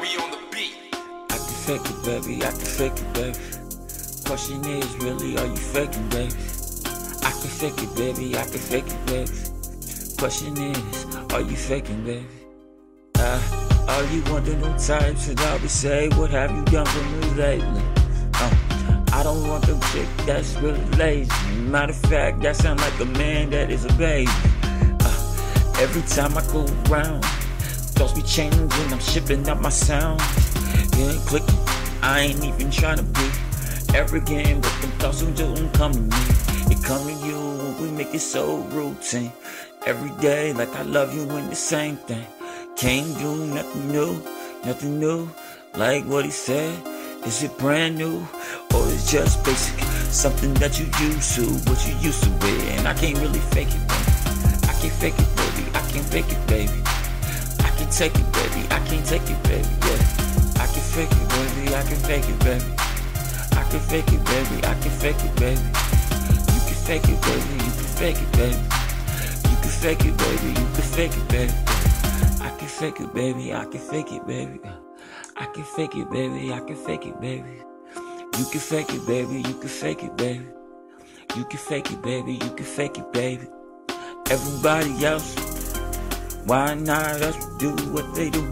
Mary on the beat. I can fake it, baby, I can fake it, baby. Question is, really, are you faking, baby? I can fake it, baby, I can fake it, baby. Question is, are you faking, baby? Are you one of them types that always say, what have you done for me lately? I don't want them chick that's really lazy. Matter of fact, that sound like a man that is a baby. Every time I go around, thoughts be changing, I'm shipping up my sound. You ain't clicking, I ain't even trying to be arrogant, but them thoughts don't come to me. It come to you when we make it so routine. Every day, like I love you and the same thing. Can't do nothing new, like what he said. Is it brand new, or it's just basic? Something that you used to, what you used to with, and I can't really fake it, baby. I can't fake it, baby, I can't fake it, baby. I can take it, baby, I can't take it, baby, yeah. I can fake it, baby, I can fake it, baby. I can fake it, baby, I can fake it, baby. You can fake it, baby, you can fake it, baby. You can fake it, baby, you can fake it, baby. I can fake it, baby, I can fake it, baby. I can fake it, baby, I can fake it, baby. You can fake it, baby, you can fake it, baby. You can fake it, baby, you can fake it, baby. Everybody else, why not us do what they do?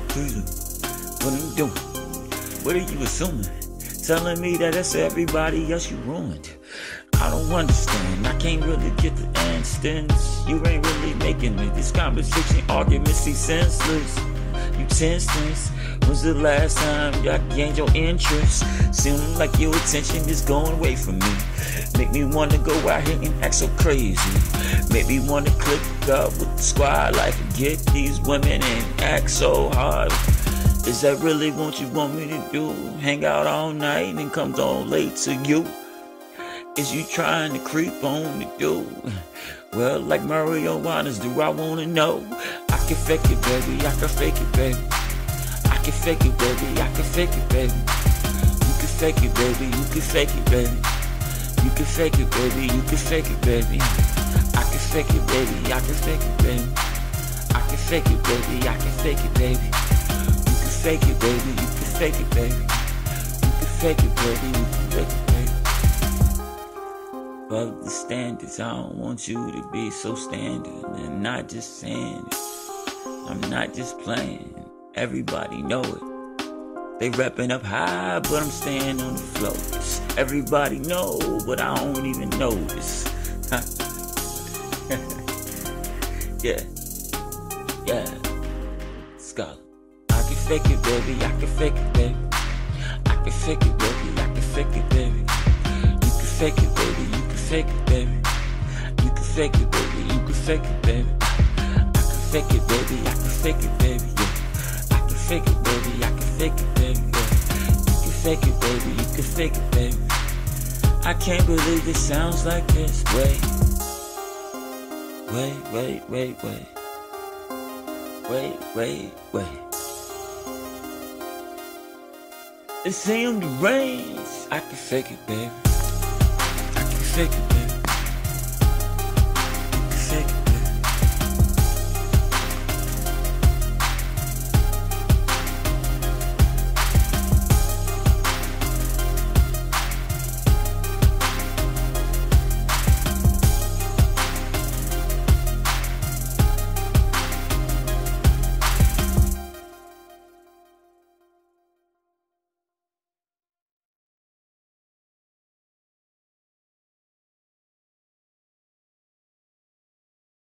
What I'm doing? What are you assuming? Telling me that it's everybody else you ruined. I don't understand, I can't really get the instance. You ain't really making me. This conversation, arguments seem senseless. You tense. When's the last time I gained your interest? Seem like your attention is going away from me. Make me wanna go out here and act so crazy. Make me wanna click up with the squad like get these women and act so hard. Is that really what you want me to do? Hang out all night and come on late to you? Is you trying to creep on the dude? Well, like Mario Waters, do I wanna know? I can fake it, baby, I can fake it, baby. I can fake it, baby, I can fake it, baby. You can fake it, baby, you can fake it, baby. You can fake it, baby, you can fake it, baby. I can fake it, baby, I can fake it, baby. I can fake it, baby, I can fake it, baby. You can fake it, baby, you can fake it, baby. You can fake it, baby, you can fake it, baby. Above the standards, I don't want you to be so standard and not just saying it. I'm not just playing, everybody know it. They rapping up high, but I'm staying on the floors. Everybody know, but I don't even notice. Yeah, Scholar. I can fake it, baby, I can fake it, baby. I can fake it, baby, I can fake it, baby. You can fake it, baby, you can fake it, baby. You can fake it, baby, you can fake it, baby. I can fake it, baby, I can fake it, baby, yeah. I can fake it, baby, I can fake it, baby, yeah. You can fake it, baby, you can fake it, baby. I can't believe it sounds like this. Wait. It seemed to rain. I can fake it, baby. I can fake it, baby.